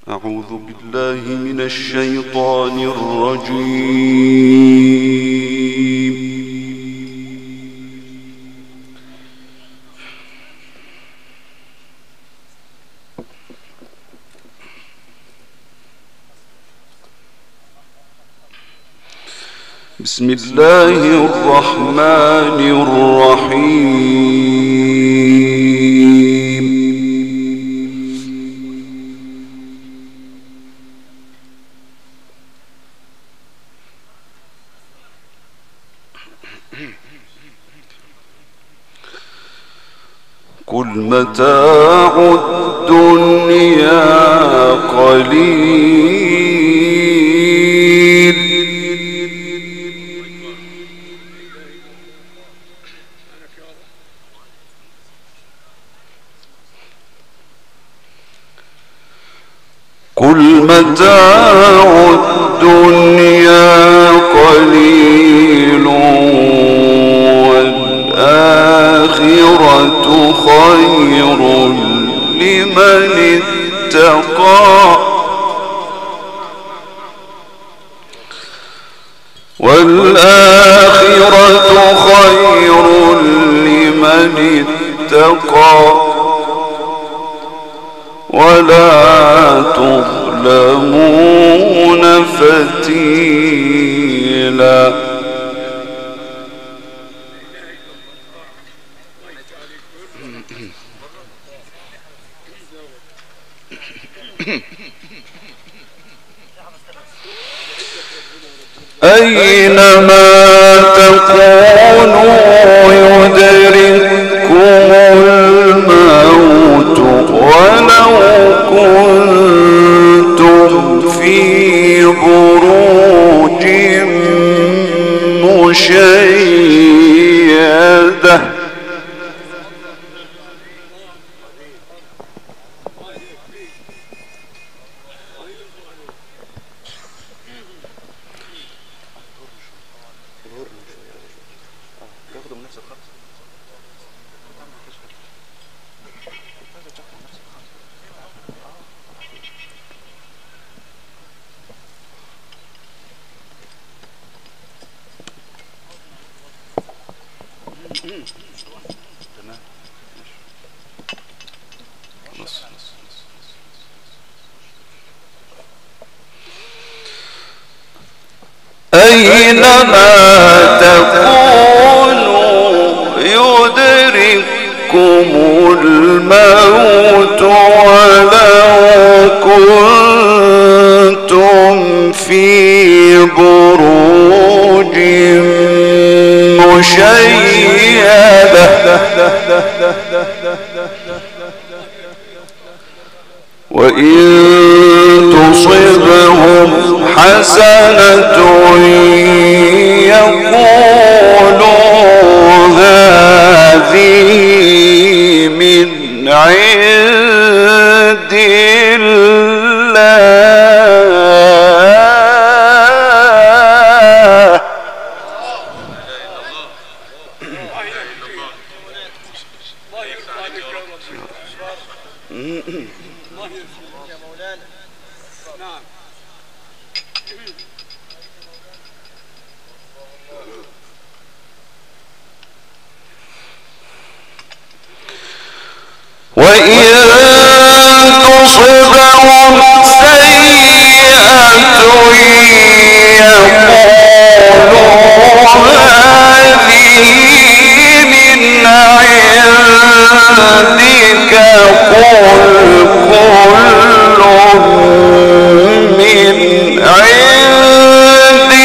أعوذ بالله من الشيطان الرجيم. بسم الله الرحمن الرحيم. قل متاع الدنيا قليل قل متاع الدنيا قليل والآخرة خير لمن اتقى والآخرة خير لمن اتقى ولا تظلمون فتيلا. أينما تكونوا يدرككم الموت ولو كنتم في بروج مشيدة أينما تكونوا يدرككم الموت ولو كنتم في بروج مشيدة وإن تصبهم حسنة يقولوا هذه من عند الله وإن تصبهم سيئة يقولوا هذه من عندك قل كل من عند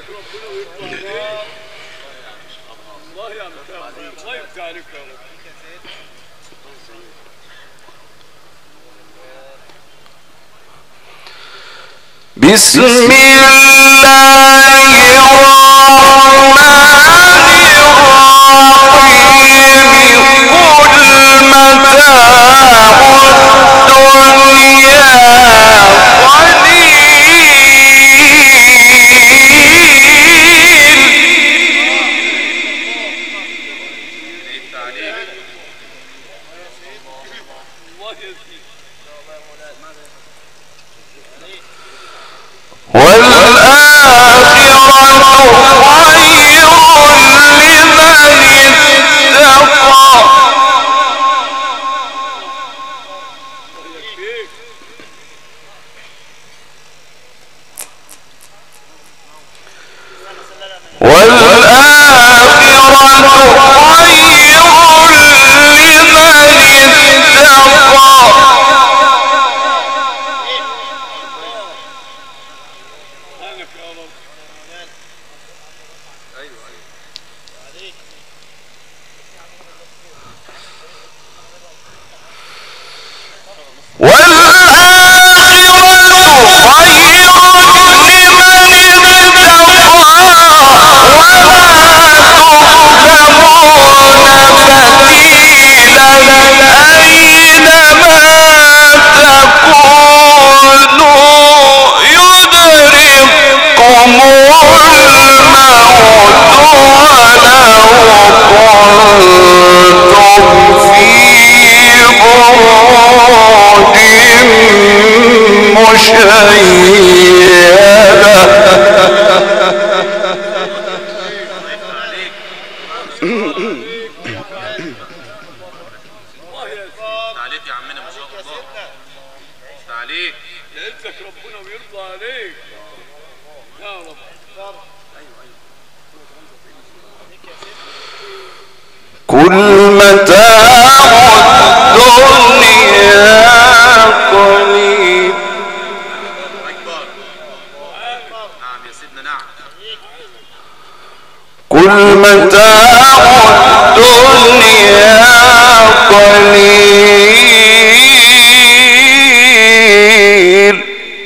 يعزك ربنا ويرضى عليك. الله يا مكافر، الله يفتح عليك يا رب. بسم الله الرحمن الرحيم. قل متاع الدنيا كل متاع الدنيا قليل. كل متاع الدنيا قليل.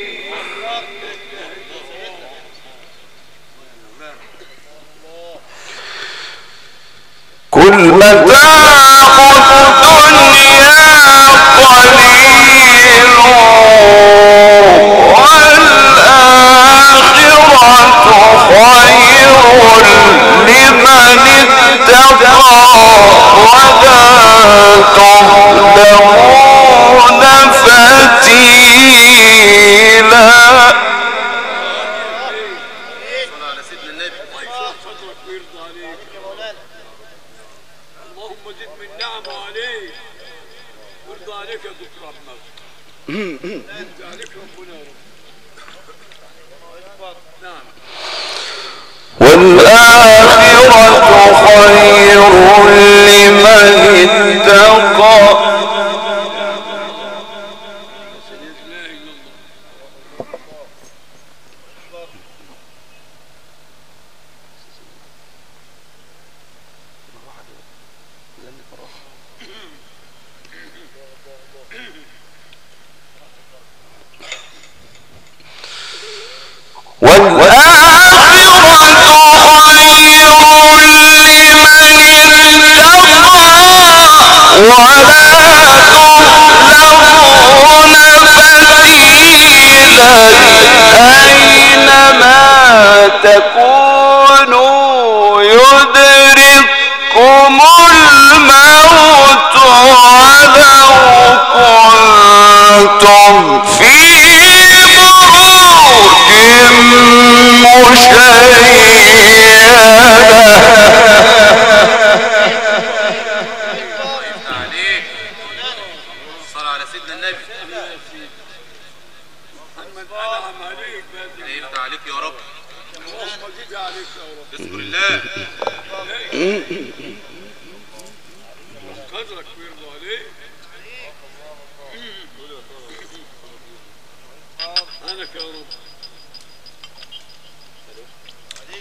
كل متاع الدنيا قليل والآخرة خير لمن اتقى ولا تظلمون فتيلا. اللهم زد من نعمه عليك وارضى عليك يا دكتور احمد. ارضى عليك ربنا يا رب. نعم. والآخرة خير لمن اتقى. تكونوا يدرككم الموت ولو كنتم في بروج مشيدة. صلى على سيدنا النبي. محمد انعم عليك يفتح عليك يا رب. اللهم زد عليك يا رب. بسم الله. قدرك ويرضى عليك. انك يا رب.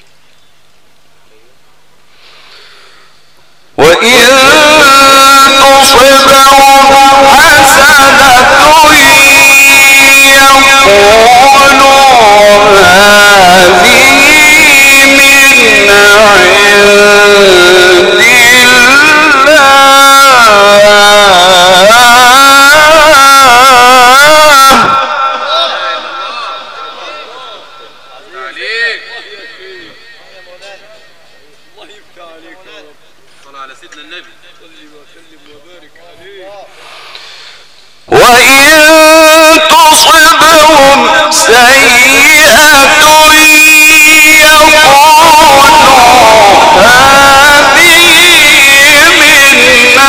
النبي. صلي وسلم وبارك عليه. وإن تصبهم سيئة يقولوا هذه من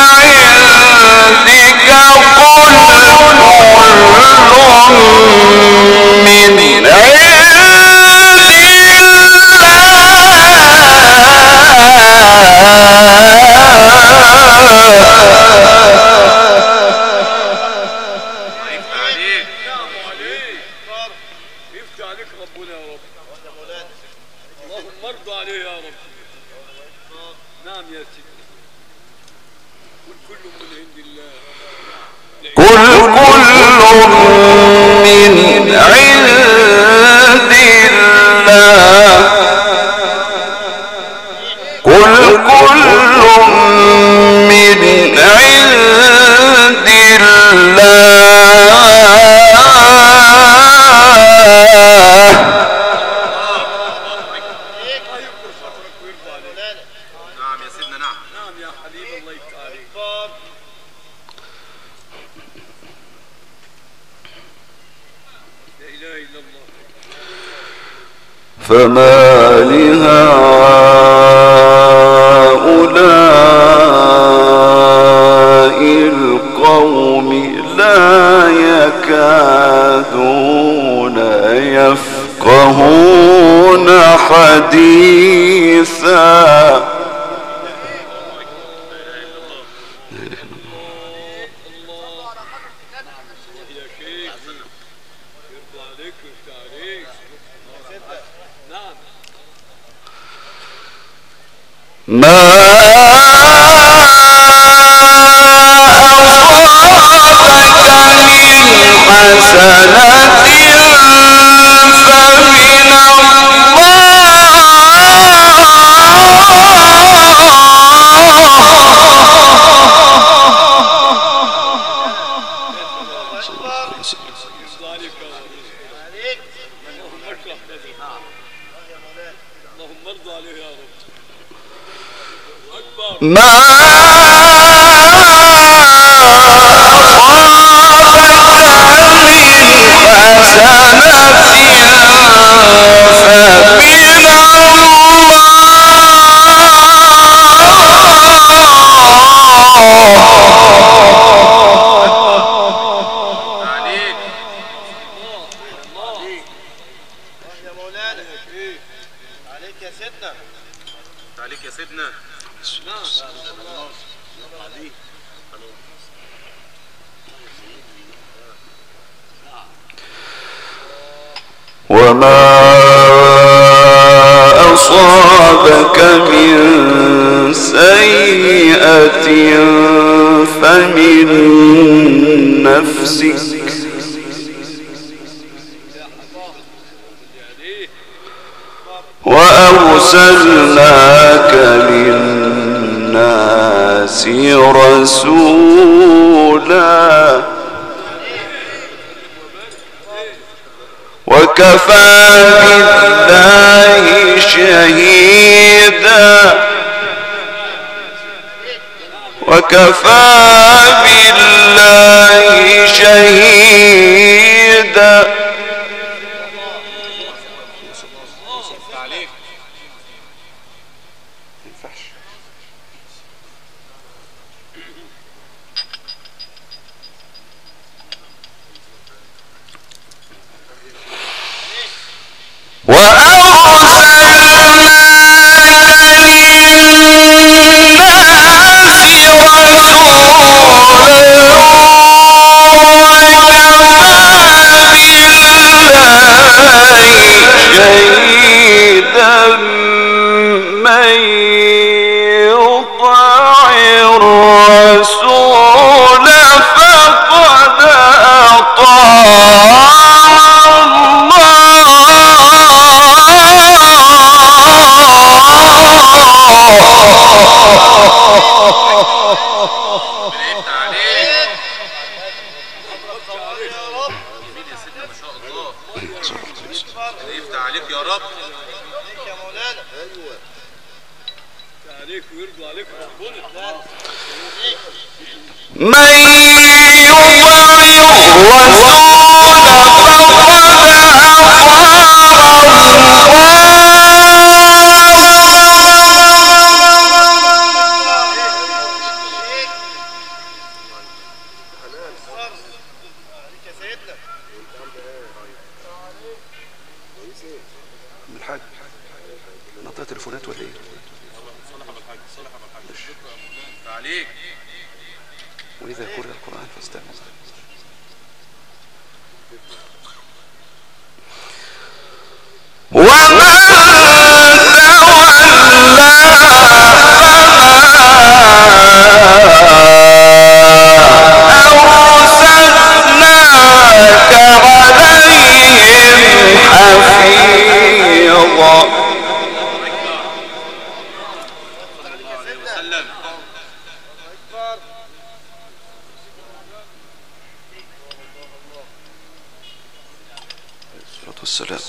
عندك قل من فما لهؤلاء القوم لا يكادون يفقهون حديثا ما أصابك من حسنة فمن ما وما أصابك من سيئة فمن نفسك وأرسلناك للناس رسولا وكفى بالله شهيدا وكفى بالله شهيدا عليك ويرضى عليك ربنا. من يطع الرسول الحاج نطيت تليفونات ولا ايه؟ عليك. واذا قرئ القرآن فاستمعوا. ومن والسلام.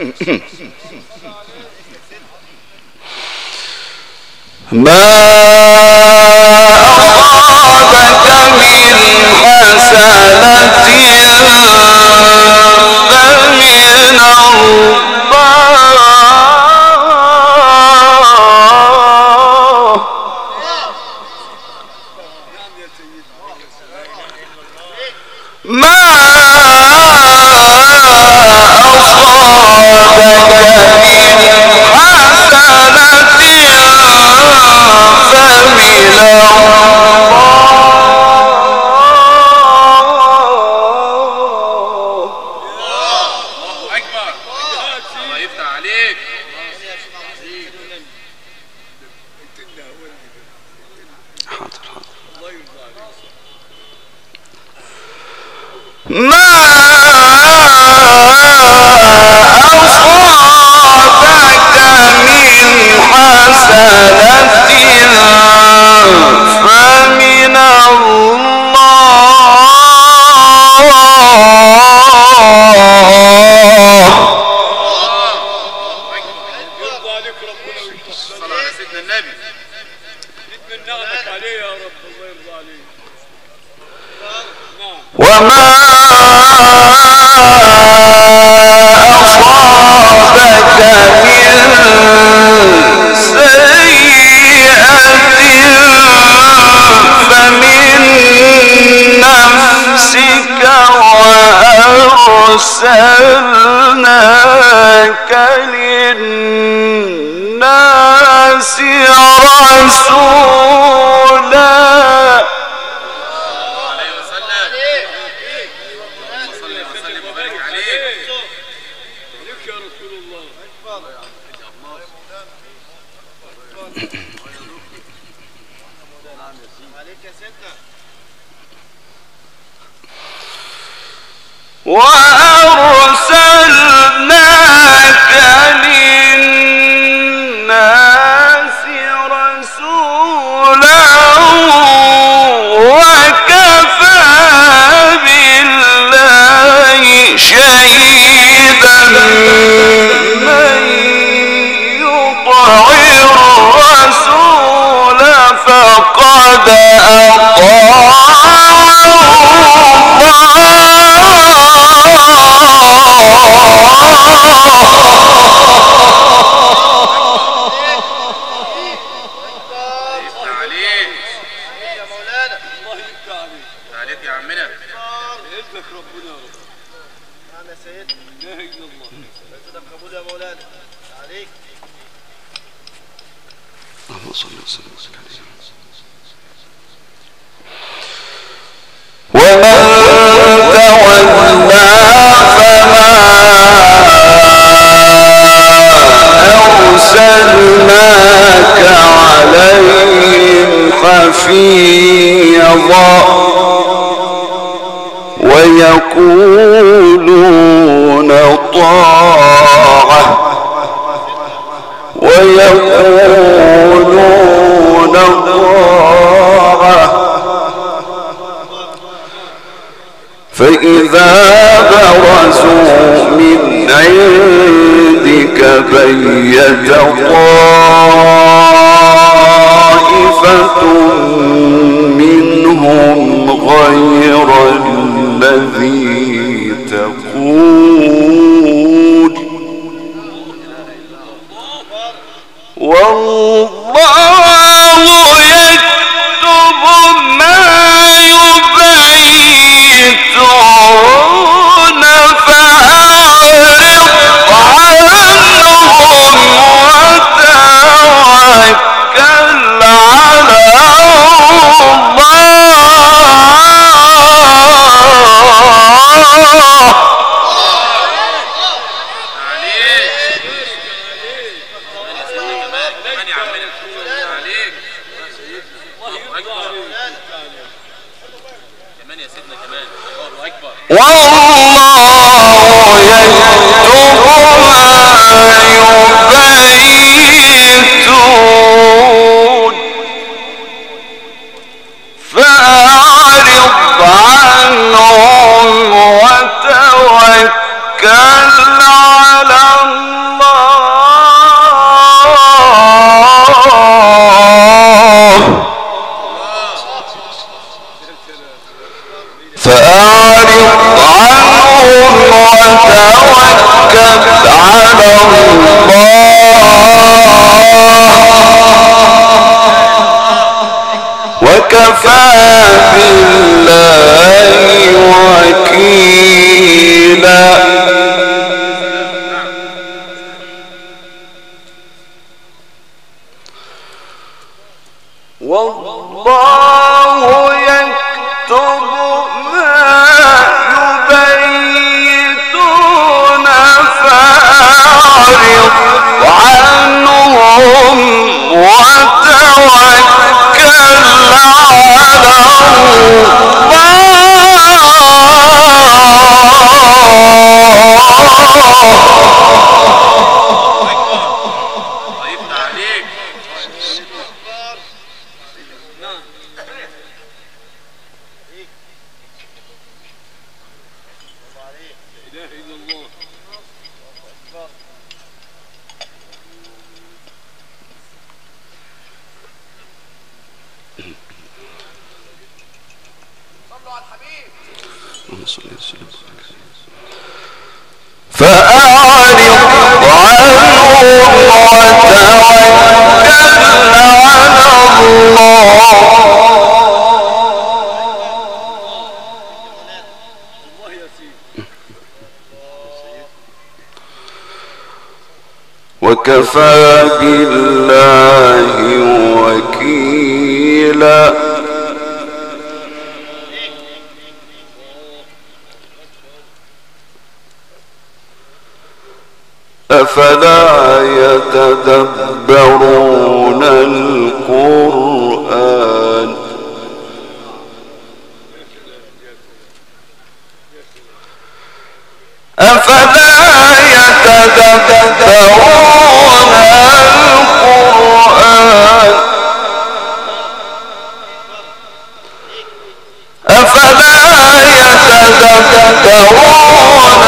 ما أصابك من حسنة فمن أرسلناك للناس رسولا. وأرسلناك للناس رسولا وكفى بالله شهيدا. من يطع الرسول فقد ويقولون طاعة فإذا برزوا من عندك بيت طاعة طائفة منهم غير الذي تقول والله يكتب ما يبيتون فأعرض عنهم وتوكل على وكفى بالله وكيلا. والله يكتب ما يبيتون فأعرض عنهم وتوكل على فأعرض عنهم وكفى بالله وكيلا. أفلا يتدبرون القرآن أفلا يتدبرون القرآن أفلا يتدبرون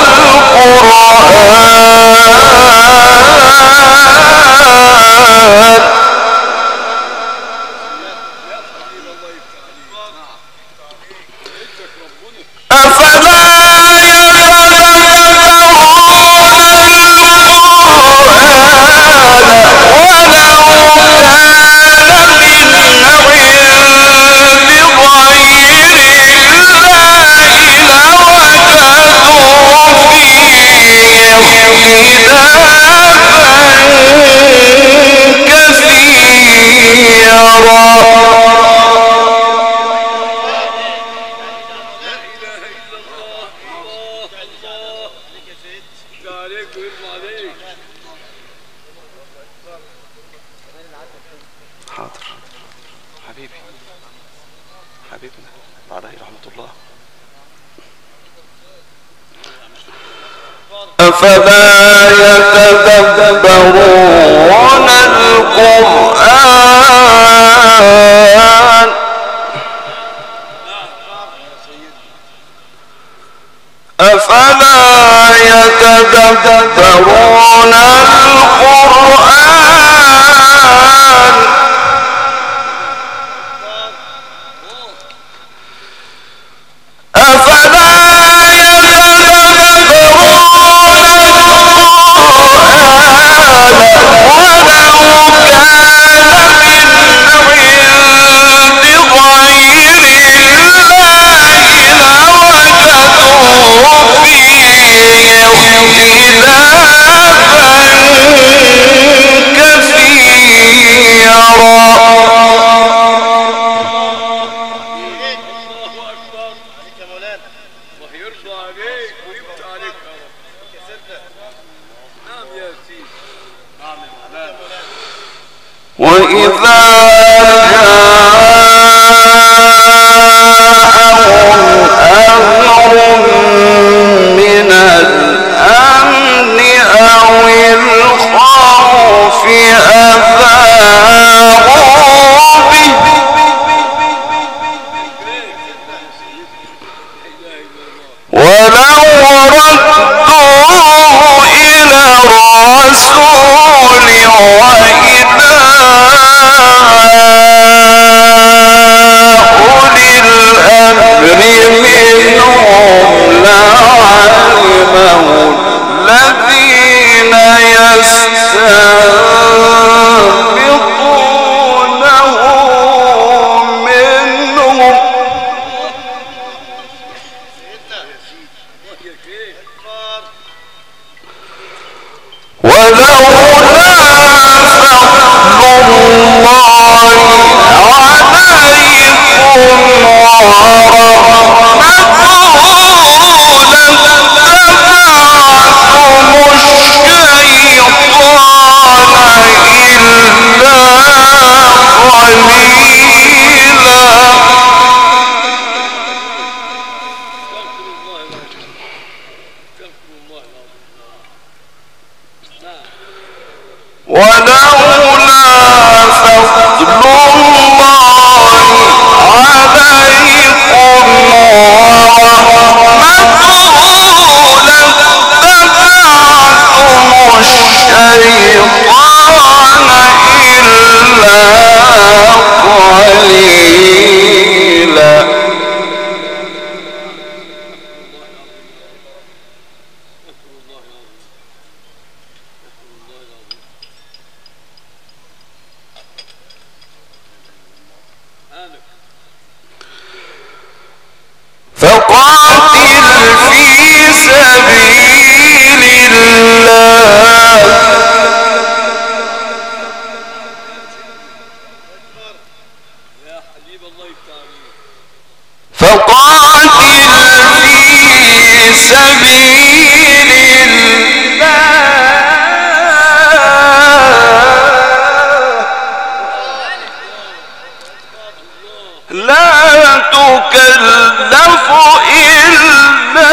حاضر حبيبي حبيبنا عليه رحمة الله. أفلا يتدبرون القرآن أفلا يتدبرون القرآن وإذا جاءهم أمر من الأمن أو الخوف أذاعوا به ولو ردوه إلى الرسول وإلى أولي الأمر منهم لعلمه الذين يستنبطونه منهم ولولا فضل الله عليكم ورحمته لاتبعتم الشيطان إلا قليلا. ولولا فضل الله عليكم ورحمته لاتبعتم الشيطان إلا قليلا. فقاتل في سبيل الله فقاتل في سبيل الله لا تكلف إلا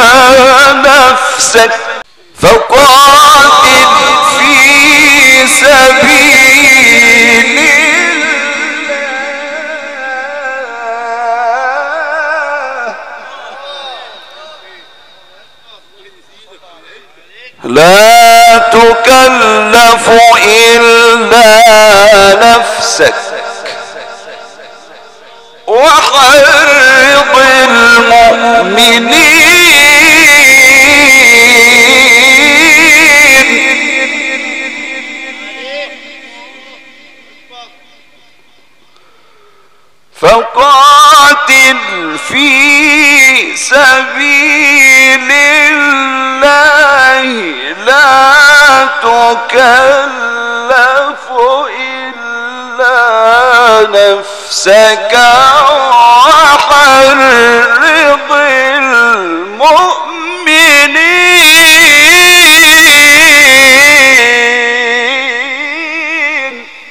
نفسك فقاتل في سبيل الله لا تكلف إلا نفسك وحرض المؤمنين فقاتل في سبيل الله لا تكلف إلا نفسك وحرض المؤمنين.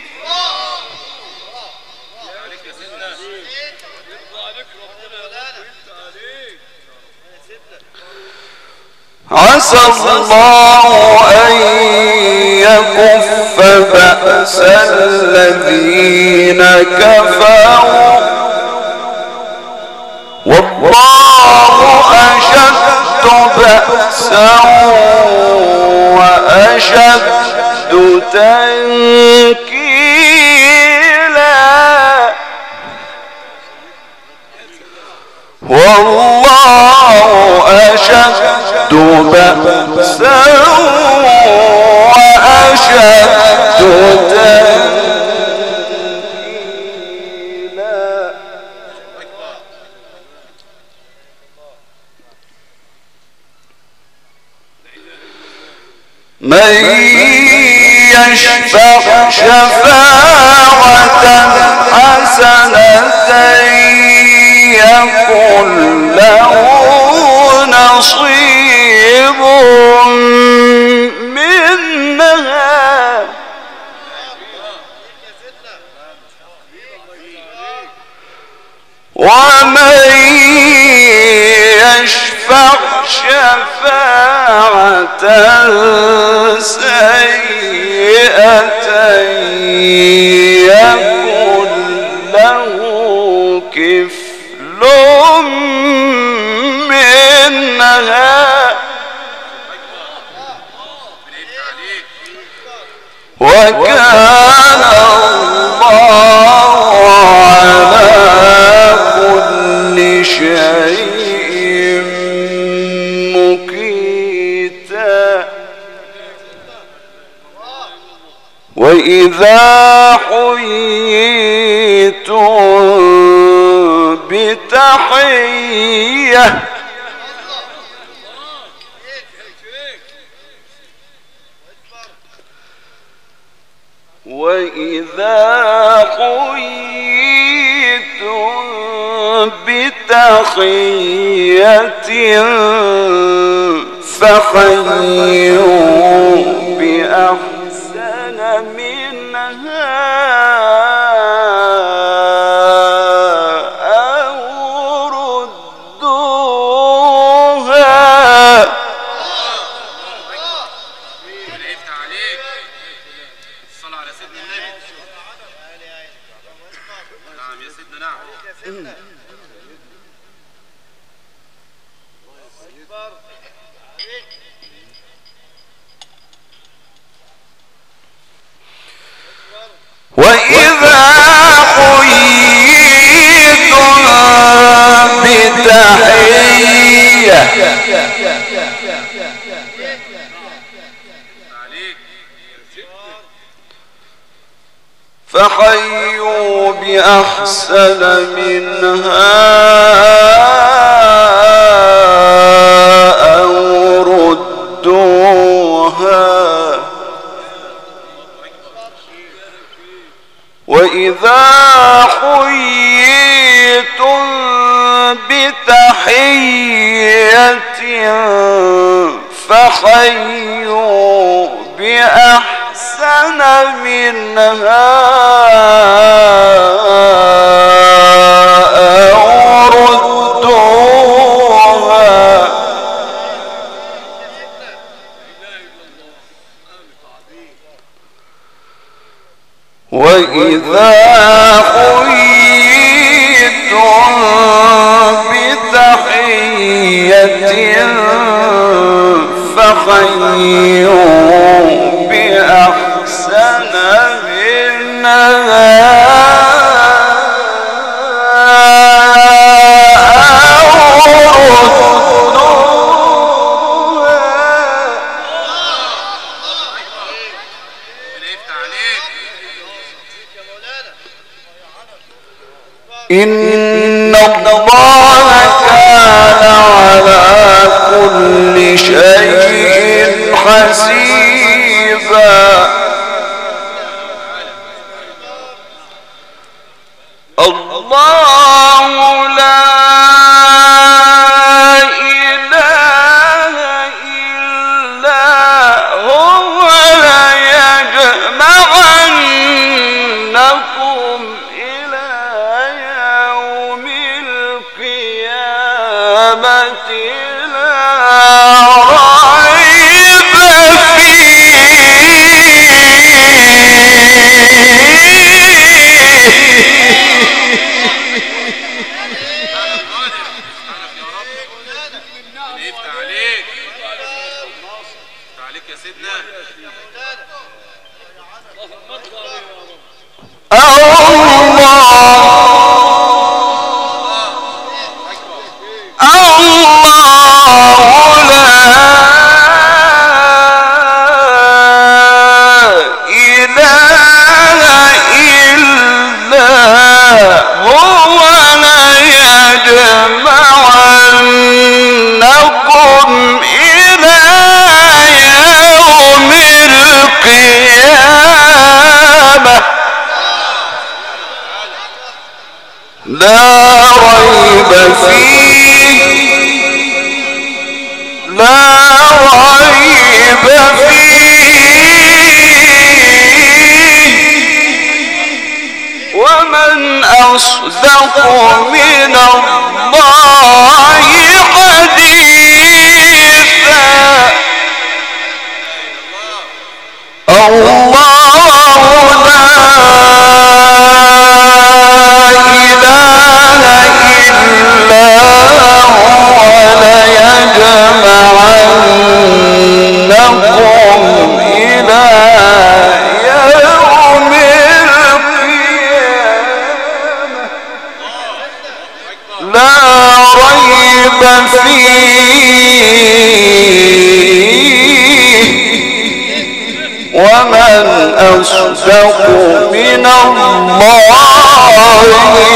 عسى الله أن يكف بأس الذين كفروا والله أشد بأسا وأشد تنكيلا والله أشد بأسا وأشد تنكيلا. من يشفع شفاعة حسنة يكن له نصيب منها شفاعة سيئة يكن له كفل منها وكان الله على كل شيء مقيتا. وإذا حييتم بتحية فحيوا بأحسن منها أو ردوها. الصلاة على سيدنا النبي. نعم يا سيدنا نعم. وإذا حييتم بتحية فحيوا بأحسن منها أو ردوها. وإذا حييتم بتحية فحيوا بأحسن منها أو ردوها. وإذا حييتم بتحية فحيوا بأحسن منها إن الله كان على كل شيء حسيبا. الله لا إله إلا هو ليجمعنكم إلى يوم القيامة لا ريب لا ريب فيه ومن أصدق من الله حديثا. ومن أصدق من الله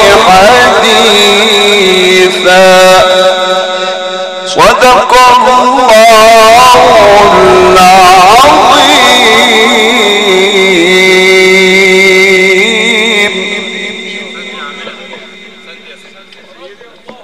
حديثا صدق الله العظيم.